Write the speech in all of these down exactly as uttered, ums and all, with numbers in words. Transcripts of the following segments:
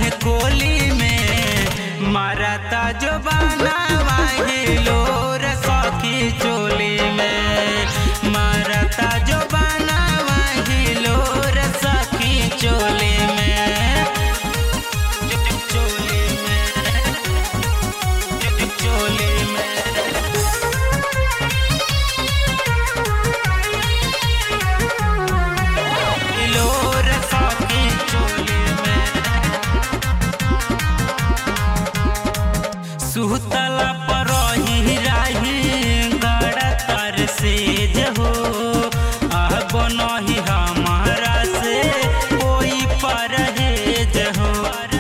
संग कोली में मारता जो बनावा हिलोर सखी चोली में मारता जो बनावा हिलोर सखी चोली में चोली में चोली में हिलोर सखी चोली में सुतला पर ही राही गड़ा तर से जहो आह बनही हमारा से कोई परहेज हो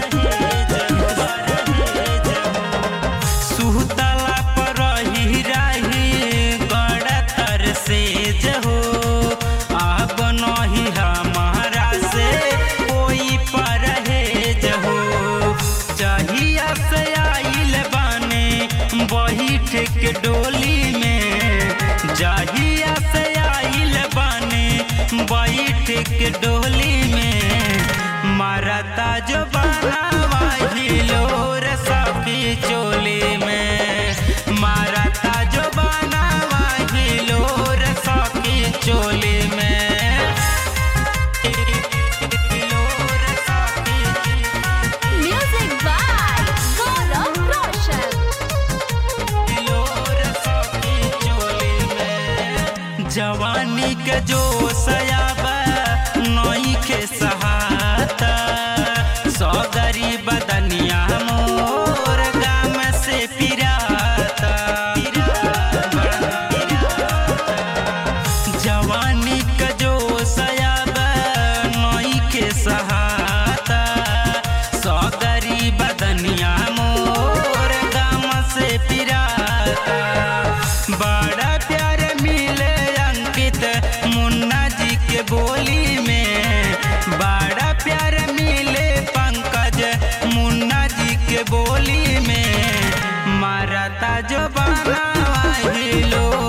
सुतला पर ही राही गड़ा तर से जहो आह बनही हमारा से कोई परहेज हो चाहिए से आइल बाने बैठ के डोली में जाहिया से आइल बाने बैठ के डोली में मारता जो बनावा हिलोर सखी चोली में मारता जो बनावा हिलोर सखी चोली में हिलोर सखी Music by Gaurav Roshan. हिलोर सखी चोली में जवानी के जो सयाबा नई के सहाता सौगरी बदनिया मोर गाम से पिराता जवानी का जो सयाबा नई के सहाता सौगरी बदनिया मोर गाम से पिराता बड़ा प्यार मिले अंकित मुन्ना जी के बोली में बड़ा प्यार मिले पंकज मुन्ना जी के बोली में मारता जो बनावा हिलो